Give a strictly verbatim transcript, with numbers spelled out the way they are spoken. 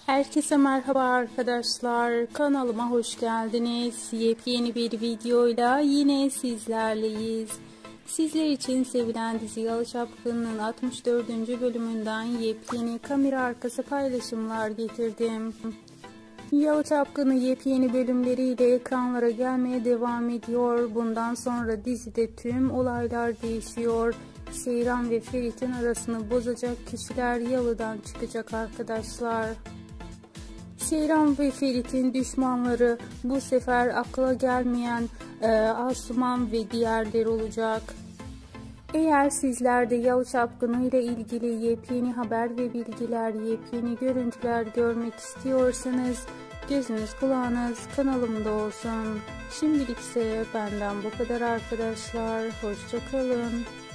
Herkese merhaba arkadaşlar, kanalıma hoş geldiniz. Yepyeni bir videoyla yine sizlerleyiz. Sizler için sevilen dizi Yalı Çapkını'nın altmış dördüncü bölümünden yepyeni kamera arkası paylaşımlar getirdim. Yalı Çapkını yepyeni bölümleriyle ekranlara gelmeye devam ediyor. Bundan sonra dizide tüm olaylar değişiyor. Seyran ve Ferit'in arasını bozacak kişiler Yalı'dan çıkacak arkadaşlar. Seyran ve Ferit'in düşmanları bu sefer akla gelmeyen e, Asuman ve diğerleri olacak. Eğer sizler de Yalı Çapkını ile ilgili yepyeni haber ve bilgiler, yepyeni görüntüler görmek istiyorsanız gözünüz kulağınız kanalımda olsun. Şimdilik ise benden bu kadar arkadaşlar. Hoşça kalın.